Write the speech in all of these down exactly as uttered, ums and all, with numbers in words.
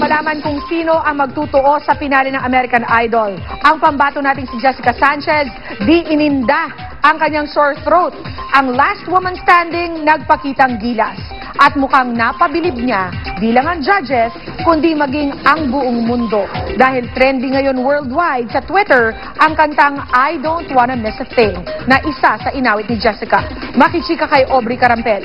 malaman kung sino ang magtutuo sa pinali ng American Idol. Ang pambato natin si Jessica Sanchez, di ininda ang kanyang sore throat. Ang last woman standing nagpakitang gilas. At mukhang napabilib niya, di lang ang judges, kundi maging ang buong mundo. Dahil trending ngayon worldwide sa Twitter ang kantang I Don't Wanna Miss a Thing na isa sa inawit ni Jessica. Makichika kay Aubrey Carampel.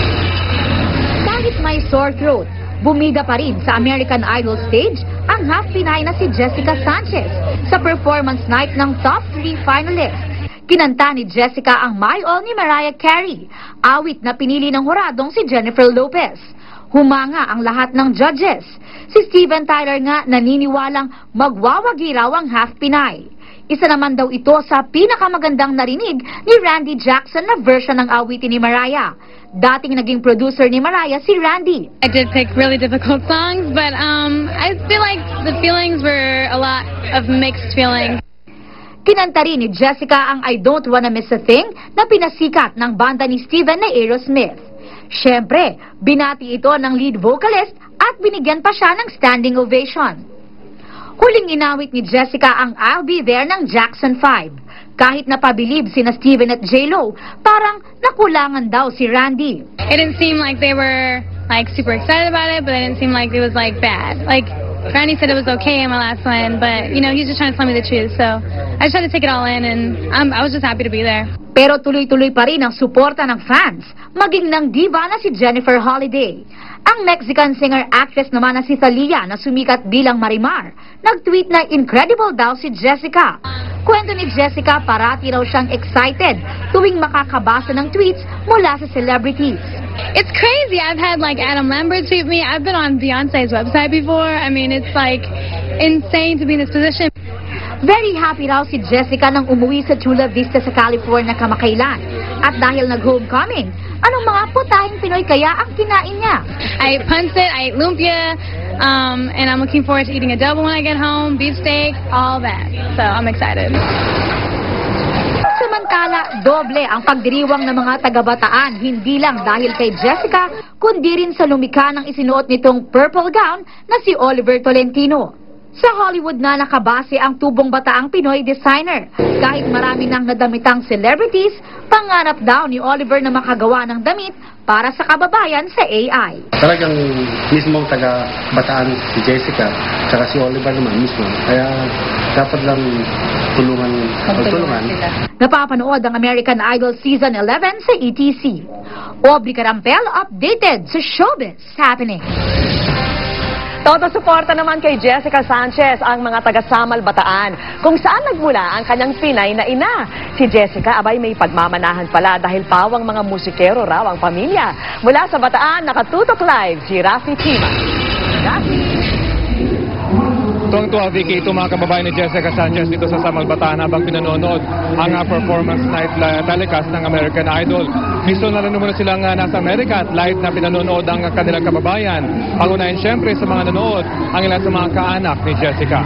Kahit may sore throat, bumida pa rin sa American Idol stage ang half Pinay na si Jessica Sanchez sa performance night ng top three finalists. Kinanta ni Jessica ang My All ni Mariah Carey, awit na pinili ng huradong si Jennifer Lopez. Humanga ang lahat ng judges. Si Steven Tyler nga naniniwalang magwawagi raw ang half Pinay. Isa naman daw ito sa pinakamagandang narinig ni Randy Jackson na version ng awitin ni Mariah. Dating naging producer ni Mariah si Randy. I did pick really difficult songs, but um, I feel like the feelings were a lot of mixed feelings. Kinanta rin ni Jessica ang I Don't Wanna Miss a Thing na pinasikat ng banda ni Steven na Aerosmith. Siyempre, binati ito ng lead vocalist at binigyan pa siya ng standing ovation. Huling inawit ni Jessica ang I'll Be There ng Jackson five. Kahit napabilib sina Steven at J-Lo, parang nakulangan daw si Randy. It didn't seem like they were like super excited about it, but it didn't seem like it was like bad. Like Randy said it was okay in my last one, but you know, he's just trying to tell me the truth. So I just had to take it all in, and I'm, I was just happy to be there. Pero tuloy-tuloy pa rin ang suporta ng fans, maging ng diva na si Jennifer Holiday. Ang Mexican singer-actress naman na si Thalia na sumikat bilang Marimar, nag-tweet na incredible daw si Jessica. Kwento ni Jessica, parati raw siyang excited tuwing makakabasa ng tweets mula sa celebrities. It's crazy. I've had like Adam Lambert tweet me. I've been on Beyonce's website before. I mean, it's like insane to be in this position. Very happy raw si Jessica nang umuwi sa Chula Vista sa California kamakailan. At dahil nag-homecoming, anong mga putahing Pinoy kaya ang kinain niya? I ate pancit, I ate lumpia, um, and I'm looking forward to eating adobo when I get home, beefsteak, all that. So I'm excited. Samantala, doble ang pagdiriwang ng mga taga-Bataan, hindi lang dahil kay Jessica, kundi rin sa lumikha ng isinuot nitong purple gown na si Oliver Tolentino. Sa Hollywood na nakabase ang tubong bataang Pinoy designer. Kahit marami nang nadamitang celebrities, pangarap daw ni Oliver na makagawa ng damit para sa kababayan sa A I. Talagang mismong taga-Bataan si Jessica, tsaka si Oliver naman mismo. Kaya dapat lang tulungan, tulungan. Napapanood ang American Idol Season eleven sa E T C. Aubrey Carampel, updated sa Showbiz Happening. Todo suporta naman kay Jessica Sanchez ang mga taga-Samal Bataan, kung saan nagmula ang kanyang Pinay na ina. Si Jessica abay may pagmamanahan pala dahil pawang mga musikero raw ang pamilya. Mula sa Bataan, nakatutok live si Rafi Tima. Rafi! Tuwang-tuwa, Vicky, ito mga kababayan ni Jessica Sanchez dito sa Samal Bataan habang pinanonood ang uh, performance night uh, telecast ng American Idol. Misto na rin muna silang uh, nasa Amerika at live na pinanonood ang uh, kanilang kababayan. Pangunahin siyempre sa mga nanonood ang ilan sa mga kaanak ni Jessica.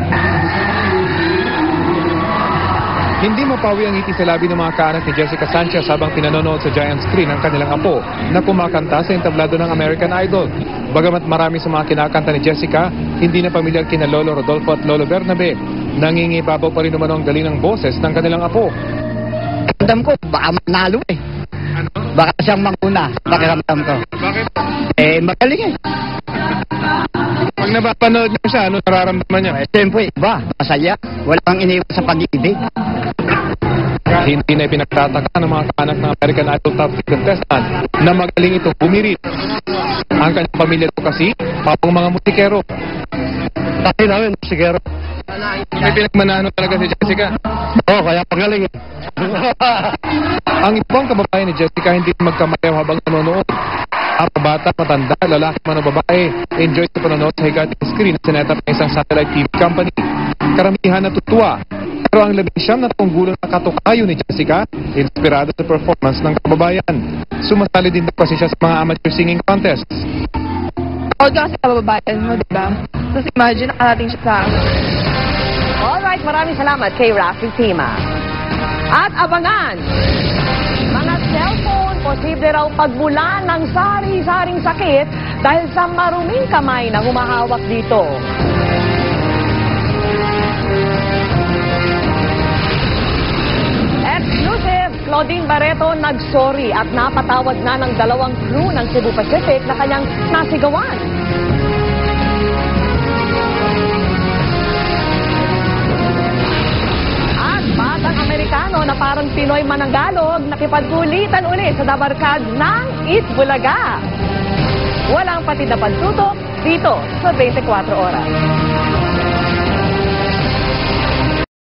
Hindi mapawi ang ngiti sa labi ng mga kaanak ni Jessica Sanchez habang pinanonood sa giant screen ang kanilang apo na kumakanta sa entablado ng American Idol. Bagamat marami sa mga kinakanta ni Jessica, hindi na pamilyar kina Lolo Rodolfo at Lolo Bernabe. Nangingibabaw pa rin naman ang galing ng boses ng kanilang apo. Pakiramdam ko, baka manalo eh. Ano? Baka siyang manguna, pakiramdam ko. Bakit? Eh, magaling eh. Pag napapanood niyo siya, ano nararamdaman niya? Eh, siyempre, iba, masaya. Walang iniwan sa pag-ibig. Hindi na pinagtataka ng mga kaanak ng American Idol top three contestant na magaling ito bumirit. Ang kanyang pamilya ito kasi, pawang mga musikero. Tayo namin, musikero. May pinagmanahan talaga si Jessica. Oo, oh, kaya magaling eh. Ang ibang kababayan ni Jessica hindi magkamayaw habang nanonood. Ang bata, matanda, lalaki man o babae, enjoy sa panonood sa higating screen na sinetap ng isang satellite T V company. Karamihan natutuwa. Pero ang labing siyam na tunggulo na katukayo ni Jessica, inspirado sa performance ng kababayan. Sumasali din daw kasi siya sa mga amateur singing contests. Huwag ka sa kababayan mo, diba? Tapos imagine, nakarating siya sa akin. Alright, maraming salamat kay Rafi Tima. At abangan, mga cellphone, posible raw pagmula ng sari-saring sakit dahil sa maruming kamay na humahawak dito. Exclusive, Claudine Barreto nagsorry at napatawad na ng dalawang crew ng Cebu Pacific na kanyang nasigawan. At batang Amerikano na parang Pinoy mananggalog nakipagkulitan uli sa dabarkad ng East Bulaga. Walang patid na pagtutok dito sa twenty-four oras.